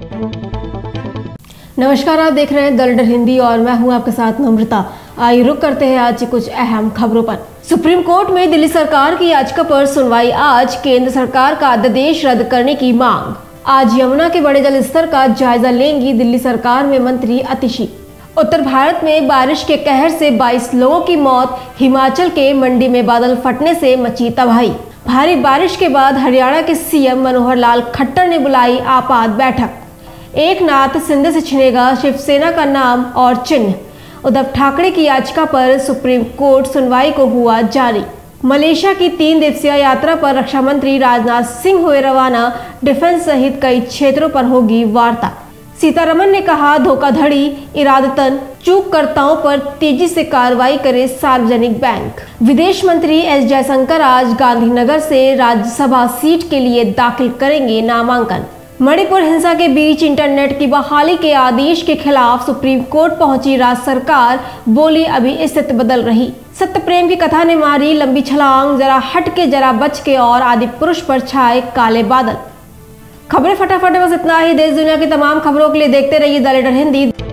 नमस्कार, आप देख रहे हैं द लीडर हिंदी और मैं हूं आपके साथ नम्रता। आइए रुक करते हैं आज की कुछ अहम खबरों पर। सुप्रीम कोर्ट में दिल्ली सरकार की याचिका पर सुनवाई आज। केंद्र सरकार का अध्यादेश रद्द करने की मांग। आज यमुना के बड़े जल स्तर का जायजा लेंगी दिल्ली सरकार में मंत्री अतिशी। उत्तर भारत में बारिश के कहर से 22 लोगों की मौत। हिमाचल के मंडी में बादल फटने से मची तबाही। भारी बारिश के बाद हरियाणा के सीएम मनोहर लाल खट्टर ने बुलाई आपात बैठक। एकनाथ शिंदे से छिनेगा शिवसेना का नाम और चिन्ह। उद्धव ठाकरे की याचिका पर सुप्रीम कोर्ट सुनवाई को हुआ जारी। मलेशिया की 3 दिवसीय यात्रा पर रक्षा मंत्री राजनाथ सिंह हुए रवाना। डिफेंस सहित कई क्षेत्रों पर होगी वार्ता। सीतारमण ने कहा, धोखाधड़ी, इरादतन चूककर्ताओं पर तेजी से कार्रवाई करे सार्वजनिक बैंक। विदेश मंत्री एस जयशंकर आज गांधीनगर से राज्यसभा सीट के लिए दाखिल करेंगे नामांकन। मणिपुर हिंसा के बीच इंटरनेट की बहाली के आदेश के खिलाफ सुप्रीम कोर्ट पहुंची राज्य सरकार। बोली, अभी स्थिति बदल रही। सत्य प्रेम की कथा ने मारी लंबी छलांग। जरा हट के जरा बच के और आदि पुरुष पर छाए काले बादल। खबरें फटाफट, बस इतना ही। देश दुनिया की तमाम खबरों के लिए देखते रहिए द लीडर हिंदी।